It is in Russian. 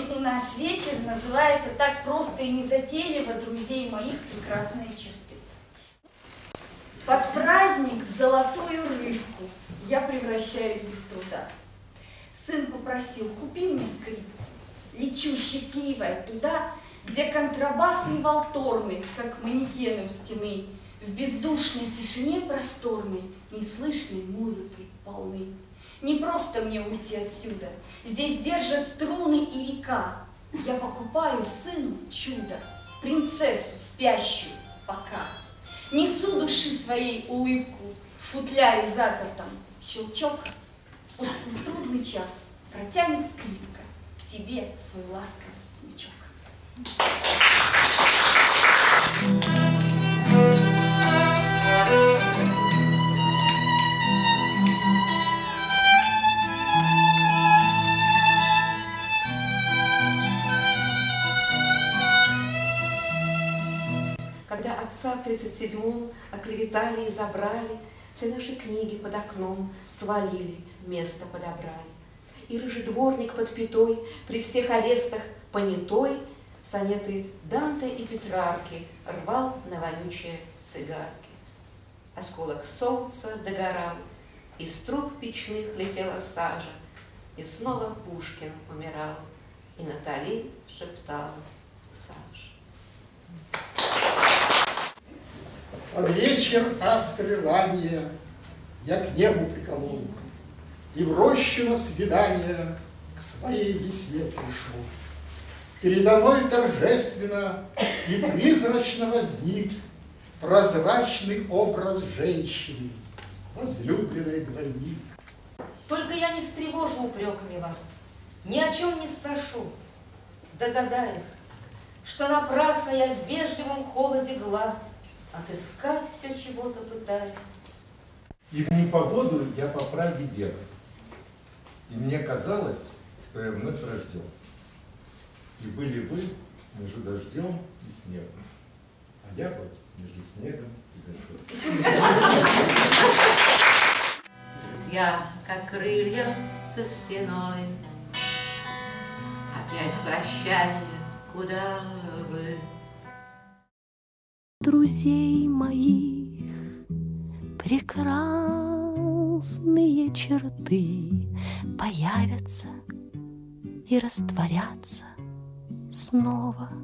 Сегодняшний наш вечер называется так просто и незатейливо, друзей моих, прекрасные черты. Под праздник в золотую рыбку я превращаюсь без труда. Сын попросил: купи мне скрипку. Лечу счастливая туда, где контрабасы и валторны, как манекены у стены, в бездушной тишине просторной, неслышной музыкой полны. Не просто мне уйти отсюда, здесь держат струны и века. Я покупаю сыну чудо, принцессу спящую пока. Несу души своей улыбку в футляре запертом. Щелчок, пусть в трудный час протянет скрипка к тебе свой ласковый смычок. Когда отца в 37-м оклеветали и забрали, все наши книги под окном свалили, место подобрали. И рыжий дворник под пятой, при всех арестах понятой, сонеты Данте и Петрарки рвал на вонючие цигарки. Осколок солнца догорал, из труб печных летела сажа, и снова Пушкин умирал, и Натали шептала: Саша. Под вечер астры ранее я к небу приколол, и в рощу на свидание к своей весне пришел. Передо мной торжественно и призрачно возник прозрачный образ женщины, возлюбленной двойник. Только я не встревожу упреками вас, ни о чем не спрошу. Догадаюсь, что напрасно я в вежливом холоде глаз отыскать все чего-то пытаюсь. И в непогоду я по Праге бегал, и мне казалось, что я вновь рожден. И были вы между дождем и снегом, а я был между снегом и дождем. Друзья, как крылья за спиной, опять прощание, куда вы? Друзей моих прекрасные черты появятся и растворятся снова.